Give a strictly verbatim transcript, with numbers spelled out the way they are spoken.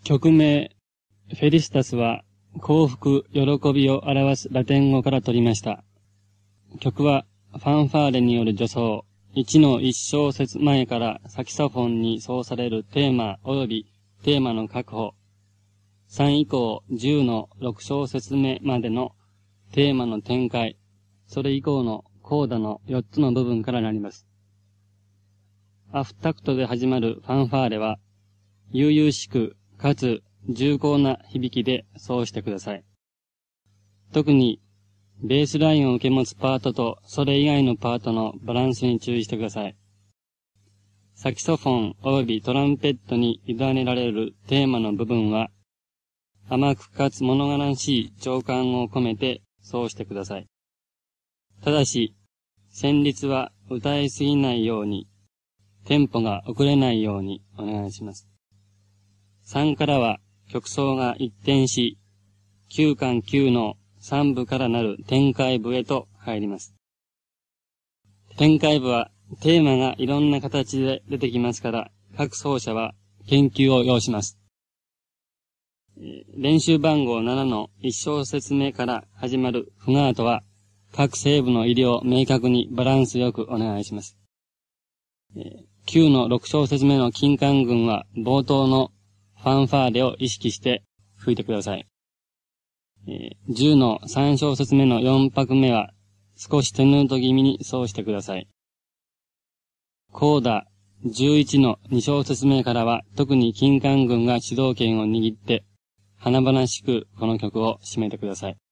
曲名、フェリスタスは幸福、喜びを表すラテン語から取りました。曲はファンファーレによる助走、いちのいち小節前からサキソフォンに奏されるテーマ及びテーマの確保、さん以降じゅうのろく小節目までのテーマの展開、それ以降のコーダのよっつの部分からなります。アフタクトで始まるファンファーレは、悠々しくかつ重厚な響きで奏してください。特に、ベースラインを受け持つパートとそれ以外のパートのバランスに注意してください。サキソフォン及びトランペットに委ねられるテーマの部分は、甘くかつ物悲しい情感を込めて奏してください。ただし、旋律は歌いすぎないように、テンポが遅れないようにお願いします。さんからは曲奏が一転し、きゅうかんきゅうのさん部からなる展開部へと入ります。展開部はテーマがいろんな形で出てきますから、各奏者は研究を要します。練習番号ななのいち小節目から始まるフガートは、各声部の入りを明確にバランスよくお願いします。きゅうのろく小節目の金管群は冒頭のファンファーレを意識して吹いてください。じゅうのさん小節目のよん拍目は少しテヌート気味に奏してください。コーダじゅういちのに小節目からは特に金管群が主導権を握って華々しくこの曲を締めてください。